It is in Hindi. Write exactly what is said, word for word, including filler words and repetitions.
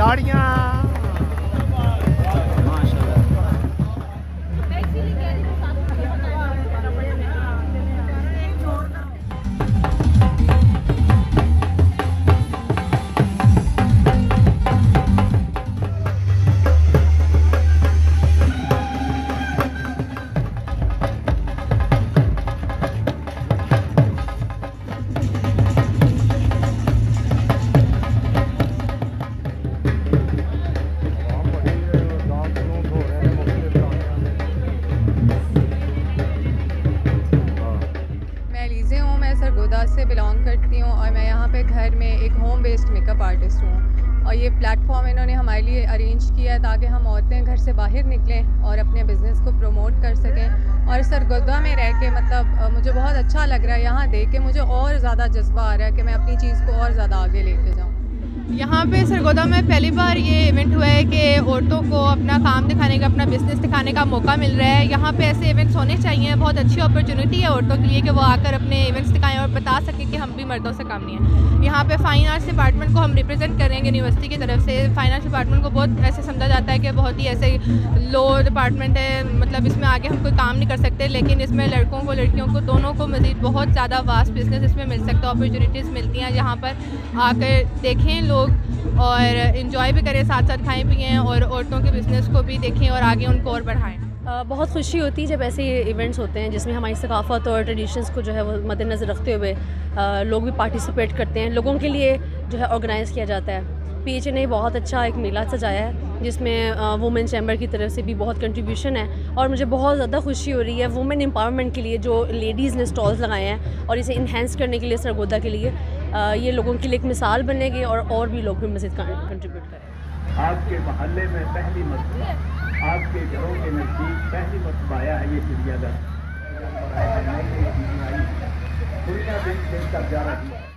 ताड़ियाँ। सरगोदा से बिलोंग करती हूँ और मैं यहाँ पे घर में एक होम बेस्ड मेकअप आर्टिस्ट हूँ और ये प्लेटफॉर्म इन्होंने हमारे लिए अरेंज किया है ताकि हम औरतें घर से बाहर निकलें और अपने बिज़नेस को प्रमोट कर सकें। और सरगोदा में रह के मतलब मुझे बहुत अच्छा लग रहा है, यहाँ देख के मुझे और ज़्यादा जज्बा आ रहा है कि मैं अपनी चीज़ को और ज़्यादा आगे लेके जाऊँ। यहाँ पे सरगोदा में पहली बार ये इवेंट हुआ है कि औरतों को अपना काम दिखाने का, अपना बिजनेस दिखाने का मौका मिल रहा है। यहाँ पे ऐसे इवेंट्स होने चाहिए, बहुत अच्छी अपॉर्चुनिटी है औरतों के लिए कि वो आकर अपने इवेंट्स दिखाएं और बता सकें कि हम भी मर्दों से कम नहीं है। यहाँ पे फाइन आर्ट्स डिपार्टमेंट को हम रिप्रेजेंट कर रहे हैं यूनिवर्सिटी की तरफ से। फाइन आर्ट्स डिपार्टमेंट को बहुत ऐसे समझा जाता है कि बहुत ही ऐसे लो डिपार्टमेंट है, मतलब इसमें आगे हम कोई काम नहीं कर सकते, लेकिन इसमें लड़कों को लड़कियों को दोनों को मज़ीद बहुत ज़्यादा वास्ट बिजनेस इसमें मिल सकता है, अपॉर्चुनिटीज़ मिलती हैं। यहाँ पर आकर देखें लोग और इन्जॉय भी करें, साथ साथ खाएं पिएं और औरतों के बिज़नेस को भी देखें और आगे उनको और बढ़ाएं। बहुत खुशी होती है जब ऐसे इवेंट्स होते हैं जिसमें हमारी सकाफ़त और ट्रेडिशंस को जो है वो मद्देनज़र रखते हुए लोग भी पार्टिसिपेट करते हैं, लोगों के लिए जो है ऑर्गेनाइज़ किया जाता है। पी एच ए ने बहुत अच्छा एक मेला सजाया है जिसमें वुमेन चैम्बर की तरफ से भी बहुत कंट्रीब्यूशन है और मुझे बहुत ज़्यादा खुशी हो रही है वुमेन एम्पावरमेंट के लिए जो लेडीज़ ने स्टॉल्स लगाए हैं और इसे इन्हेंस करने के लिए सरगोदा के लिए ये लोगों के लिए एक मिसाल बनेगी और और भी लोग भी मज़ीद कंट्रीब्यूट करें। आपके मोहल्ले में पहली मरतबा, आपके घरों के नज़दीक पहली मरतबा आया है ये चिड़ियाघर। दुनिया दिन दिन तक जा रही है।